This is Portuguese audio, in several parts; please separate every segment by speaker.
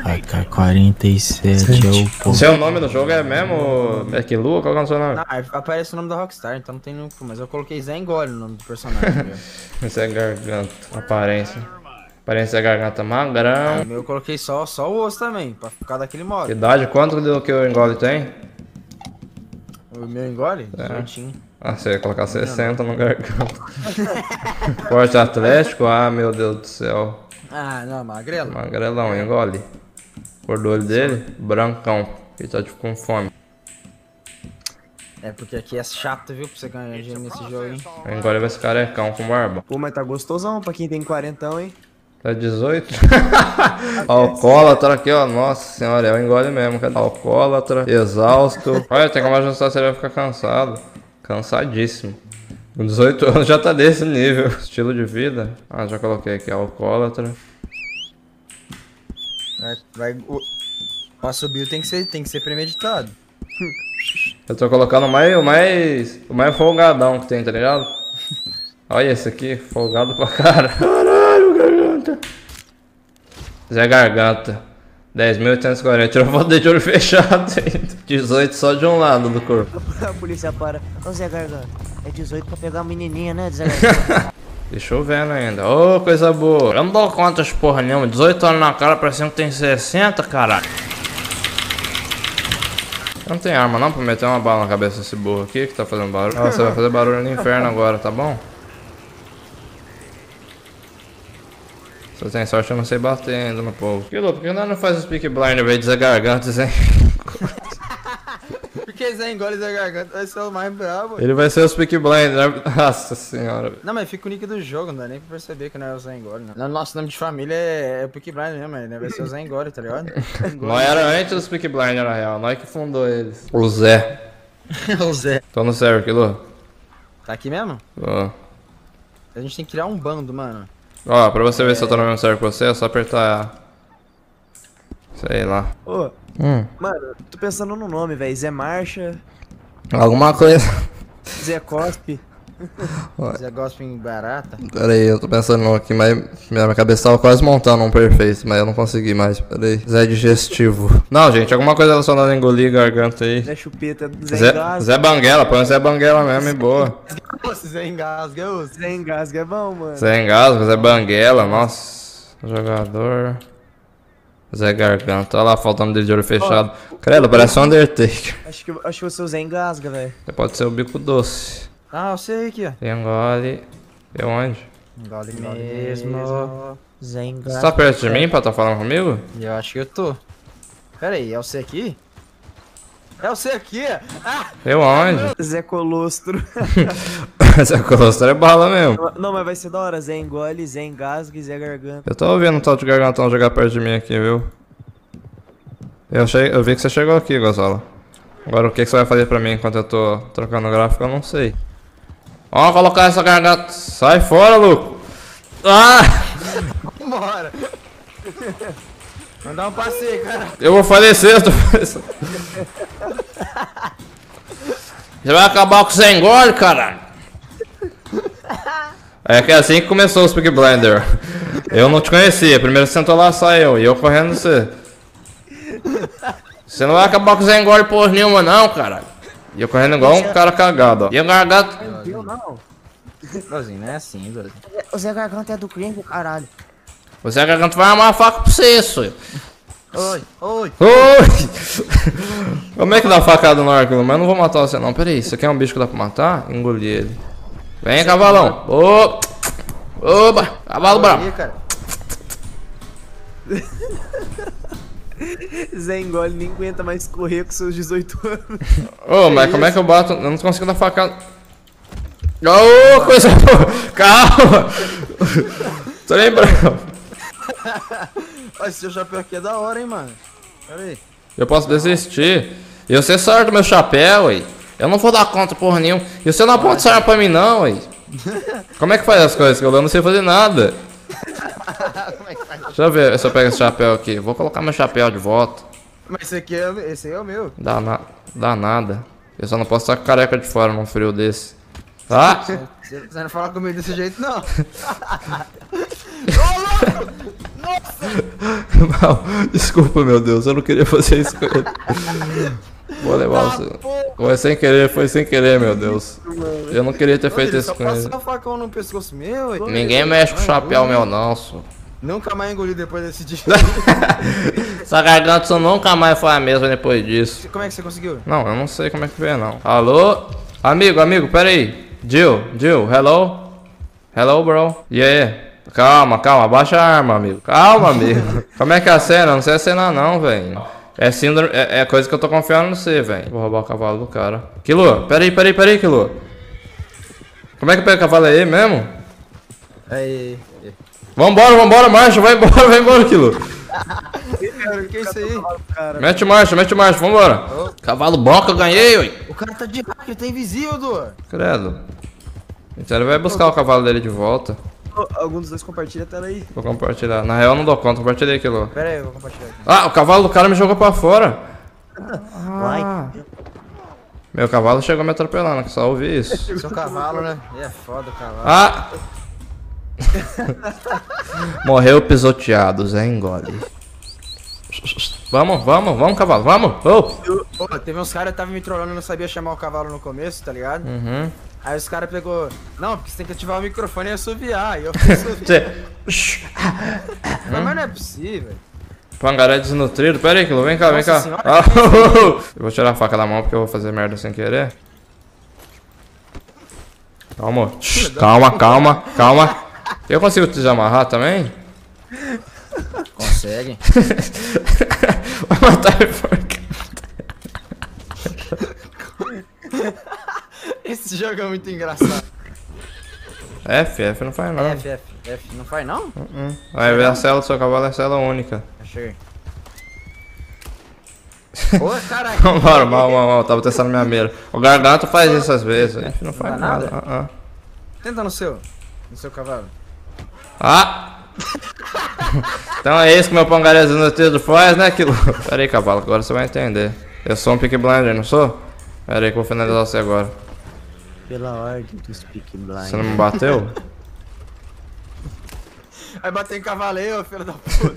Speaker 1: AK-47 é o pô.
Speaker 2: Seu nome no jogo é mesmo Becklu? Qual que é o seu nome?
Speaker 3: Não, aparece o nome da Rockstar, então não tem nenhum. Mas eu coloquei Zé Engole no nome do personagem.
Speaker 2: Esse é garganta, aparência. Aparência é garganta magrão.
Speaker 3: O meu eu coloquei só o osso também, pra ficar daquele modo.
Speaker 2: Idade, quanto que o Engole tem?
Speaker 3: O meu engole?
Speaker 2: É.
Speaker 3: 18.
Speaker 2: Ah, você ia colocar 60 no garganta. Porte atlético? Ah, meu Deus do céu.
Speaker 3: Ah, não, magrelo.
Speaker 2: Magrelão, engole. Cor do olho dele? Brancão. Ele tá tipo com fome.
Speaker 3: É porque aqui é chato, viu, pra você ganhar dinheiro nesse jogo, hein?
Speaker 2: Engole vai ser carecão com barba.
Speaker 4: Pô, mas tá gostosão pra quem tem 40, hein?
Speaker 2: Tá 18? Alcoólatra aqui, ó. Nossa senhora, é o engole mesmo. Cadê? Alcoólatra, exausto. Olha, tem como ajustar se ele vai ficar cansado. Cansadíssimo. Com 18 anos já tá desse nível. Estilo de vida. Ah, já coloquei aqui, alcoólatra.
Speaker 3: Pra subir tem que ser premeditado.
Speaker 2: Eu tô colocando o mais folgadão que tem, tá ligado? Olha esse aqui, folgado pra cara. Caralho, garganta. Zé Garganta. 10.840. Tirou foto dele de olho fechado ainda. 18 só de um lado do corpo.
Speaker 4: A polícia para. Ô Zé Garganta, é 18 pra pegar a menininha, né, Zé Garganta?
Speaker 2: E chovendo ainda. Ô, coisa boa. Eu não dou conta de porra nenhuma. 18 anos na cara, parecendo que tem 60, caralho. Não tem arma não pra meter uma bala na cabeça desse burro aqui que tá fazendo barulho. Ah, você vai fazer barulho no inferno agora, tá bom? Se eu tenho sorte eu não sei bater ainda no povo. Que louco, por que nós não faz os Peaky Blinders, velho, de Zé Garganta, Zé?
Speaker 3: Porque Zé Engole e Zé Garganta vai ser o mais brabo.
Speaker 2: Ele vai ser os Peaky Blinders. Nossa senhora.
Speaker 3: Não, mas fica o nick do jogo, não dá nem pra perceber que não é o Zé Engole, não. Nosso nome de família é o Peaky Blind mesmo, né? Vai ser o Zé Engole, tá ligado?
Speaker 2: Nós era antes dos Peaky Blinders, na real. Nós que fundou eles. O Zé.
Speaker 3: O Zé.
Speaker 2: Tô no server, Kilo.
Speaker 3: Tá aqui mesmo?
Speaker 2: Ó.
Speaker 3: A gente tem que criar um bando, mano.
Speaker 2: Ó, pra você ver se eu tô no mesmo server que você, é só apertar... Sei lá.
Speaker 4: Ô, mano, tô pensando no nome, velho. Zé Marcha,
Speaker 2: Alguma coisa.
Speaker 4: Zé Cospe.
Speaker 3: Zé Gospel barata.
Speaker 2: Pera aí, eu tô pensando não aqui, mas minha cabeça tava quase montando um perfeito, mas eu não consegui mais. Pera aí. Zé digestivo. Não, gente, alguma coisa relacionada a engolir garganta aí.
Speaker 4: Zé Chupeta, Zé Engasga.
Speaker 2: Zé Banguela, põe o Zé Banguela mesmo e boa.
Speaker 3: Nossa, Zé Engasga, ô.
Speaker 4: Zé Engasga é bom, mano.
Speaker 2: Zé Engasga, Zé Banguela, nossa. Jogador. Zé Garganta, olha lá, falta o nome dele de olho fechado. Credo, parece um Undertaker.
Speaker 4: Acho que você é o Zé Engasga, velho.
Speaker 2: Pode ser o bico doce.
Speaker 3: Ah, eu sei aqui, ó.
Speaker 2: Engole. E onde?
Speaker 3: Engole mesmo.
Speaker 4: Zé
Speaker 2: Você
Speaker 4: Engasga.
Speaker 2: tá perto de mim pra tá falando comigo?
Speaker 3: Eu acho que eu tô. Pera aí, é você aqui? É você aqui? Ah!
Speaker 2: Eu onde?
Speaker 4: Zé Colostro.
Speaker 2: Zé Colostro é bala mesmo.
Speaker 4: Não, mas vai ser da hora. Zé Engole, Zé Engasga e Zé Garganta.
Speaker 2: Eu tô ouvindo um tal de gargantão jogar perto de mim aqui, viu? Eu vi que você chegou aqui, Gonzalo. Agora o que você vai fazer pra mim enquanto eu tô trocando o gráfico, eu não sei. Ó, colocar essa garganta. Sai fora, louco! Ah!
Speaker 3: Bora! Mandar um passeio, cara.
Speaker 2: Eu vou falecer, eu tô falecendo. Você vai acabar com o Zé Engole, caralho! É que é assim que começou os Peaky Blinders. Eu não te conhecia, primeiro você sentou lá, só eu, e eu correndo você. Você não vai acabar com o Zé Engole porra nenhuma não, caralho. E eu correndo igual um cara cagado, ó. E o garganta...
Speaker 4: Eu não.
Speaker 3: Lozinho, não é assim, Lozinho.
Speaker 4: O Zé Garganta é do crime, caralho.
Speaker 2: O Zé Garganta vai armar a faca pra você, senhor.
Speaker 3: Oi, oi.
Speaker 2: Oi! Como é que dá a facada no arco? Mas eu não vou matar você não. Pera aí, isso aqui é um bicho que dá pra matar? Engolir ele. Vem, cavalão. Ô! Oba! Cavalo bravo.
Speaker 3: Aí, cara.
Speaker 4: Zé Engole nem aguenta mais correr com seus 18 anos.
Speaker 2: Ô, mas como é que eu bato? Eu não consigo dar facada. Ô, coisa boa! Calma! Tô lembrando.
Speaker 3: Olha, esse seu chapéu aqui é da hora, hein, mano. Pera aí.
Speaker 2: Eu posso desistir. E você sorte meu chapéu, ué. Eu não vou dar conta porra nenhuma. E você não aponta essa arma pra mim, não, ué. Como é que faz as coisas? Que eu não sei fazer nada. Deixa eu ver se eu pego esse chapéu aqui. Vou colocar meu chapéu de volta.
Speaker 3: Mas esse aí é o meu.
Speaker 2: Dá nada. Eu só não posso estar com careca de fora num frio desse. Tá?
Speaker 3: Você não fala comigo desse jeito, não. Ô, louco!
Speaker 2: Mal, desculpa, meu Deus, eu não queria fazer isso com ele. Vou levar você. Foi sem querer, meu Deus. Eu não queria ter feito isso com ele.
Speaker 3: Só facão no pescoço meu.
Speaker 2: Ninguém mexe com o chapéu meu, não, só.
Speaker 3: Nunca mais engoli depois desse dia.
Speaker 2: Essa garganta só nunca mais foi a mesma depois disso.
Speaker 3: Como é que você conseguiu?
Speaker 2: Não, eu não sei como é que veio, não. Alô? Amigo, pera aí. Jill, hello? Hello, bro? E aí? Calma, abaixa a arma, amigo. Calma, amigo. Como é que é a cena? Não sei a cena não, velho. É síndrome, é coisa que eu tô confiando no você, velho. Vou roubar o cavalo do cara. Kilo, pera aí, Kilo. Como é que pega o cavalo aí mesmo?
Speaker 3: Aí.
Speaker 2: Vambora, marcha, vai embora, Kilo.
Speaker 3: Que é isso aí?
Speaker 2: Mete marcha, vambora. Cavalo bom que eu ganhei, ui.
Speaker 3: O cara tá de hack, ele tá invisível, Du.
Speaker 2: Credo. Então ele vai buscar o cavalo dele de volta.
Speaker 1: Algum dos dois compartilha a tela aí.
Speaker 2: Vou compartilhar. Na real eu não dou conta, compartilhei aquilo.
Speaker 3: Pera aí, eu vou compartilhar aqui.
Speaker 2: Ah, o cavalo do cara me jogou pra fora.
Speaker 4: Vai.
Speaker 2: Meu cavalo chegou me atropelando, que só ouvi isso.
Speaker 3: Seu cavalo, né? É foda o cavalo.
Speaker 2: Ah! Morreu pisoteado, Zé engole. Vamos, cavalo, vamos! Oh.
Speaker 3: Teve uns caras que estavam me trollando e não sabia chamar o cavalo no começo, tá ligado?
Speaker 2: Uhum.
Speaker 3: Aí os caras pegou. Não, porque você tem que ativar o microfone e assoviar. E eu fiz assoviar. Mas não é possível.
Speaker 2: Pangaré desnutrido. Pera aí, Kilo, vem cá.
Speaker 3: Nossa senhora,
Speaker 2: Ah, eu vou tirar a faca da mão porque eu vou fazer merda sem querer. Calma. Eu consigo te amarrar também?
Speaker 3: Consegue.
Speaker 2: Vai matar a porca.
Speaker 3: Esse jogo é muito engraçado.
Speaker 2: F não faz não.
Speaker 3: F. Não faz não?
Speaker 2: Vai ver a cela do seu cavalo, é cela única.
Speaker 3: Achei. Ô, caralho.
Speaker 2: Vambora, mal, tava testando minha mira. O garganta faz isso às vezes. F não faz
Speaker 3: Não dá
Speaker 2: nada.
Speaker 3: Tenta no seu cavalo.
Speaker 2: Ah! Então é isso que meu pangarés nutrido faz, né, Kilo? Pera aí, cavalo, agora você vai entender. Eu sou um Peaky Blinder, não sou? Pera aí que eu vou finalizar você agora.
Speaker 4: Pela ordem dos Peaky Blinders.
Speaker 2: Você não me bateu?
Speaker 3: Vai bater em cavalo aí, ô filho da puta.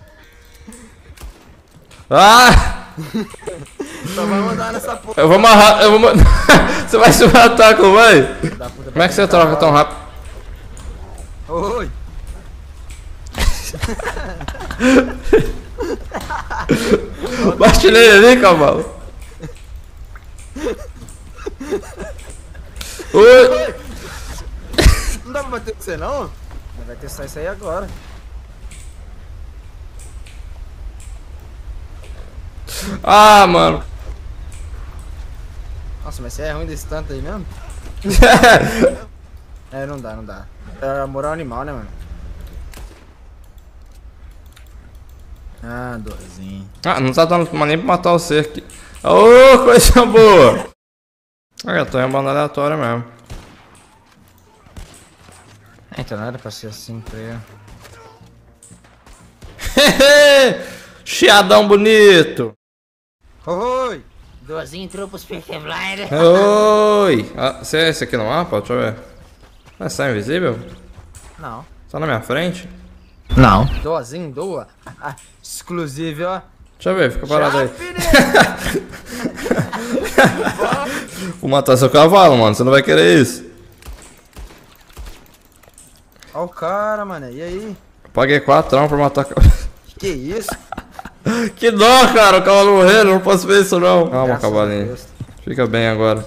Speaker 2: Ah!
Speaker 3: Só vai mandar nessa porra.
Speaker 2: Eu vou amarrar, Você vai se matar, como vai? Como é que você troca tão rápido?
Speaker 3: Oi.
Speaker 2: Bate nele ali, cavalo. Oi!
Speaker 3: Não dá pra bater com você não? Vai testar isso aí agora.
Speaker 2: Ah, mano.
Speaker 3: Nossa, mas você é ruim desse tanto aí mesmo? É, não dá. É moral animal, né, mano? Ah, dorzinho.
Speaker 2: Ah, não tá dando nem pra matar você aqui. Ô, coisa boa! Eu tô em banda aleatória mesmo.
Speaker 3: Então não era pra ser assim pra eu.
Speaker 2: Chiadão bonito!
Speaker 3: Oi!
Speaker 4: Dorzinho entrou pros Peaky Blinders.
Speaker 2: Oi! Ah, você é esse aqui no mapa? Deixa eu ver. Ah, você tá invisível?
Speaker 3: Não.
Speaker 2: Tá na minha frente?
Speaker 3: Não. Doazinho, doa. Exclusivo, ó.
Speaker 2: Deixa eu ver, fica parado aí. Vou matar seu cavalo, mano. Você não vai querer isso.
Speaker 3: Ó o cara, mano. E aí?
Speaker 2: Eu paguei 4 pra matar o cavalo.
Speaker 3: Que isso?
Speaker 2: Que dó, cara. O cavalo morreu. Não posso ver isso, não. Calma,
Speaker 3: Graças a
Speaker 2: cavalinho.
Speaker 3: Deus.
Speaker 2: Fica bem agora.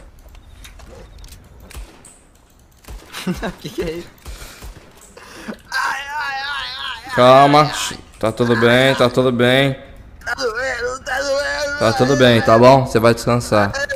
Speaker 3: Que é isso?
Speaker 2: Calma. Tá tudo bem, tá tudo bem.
Speaker 3: Tá doendo, tá doendo.
Speaker 2: Tá tudo bem, tá bom? Você vai descansar.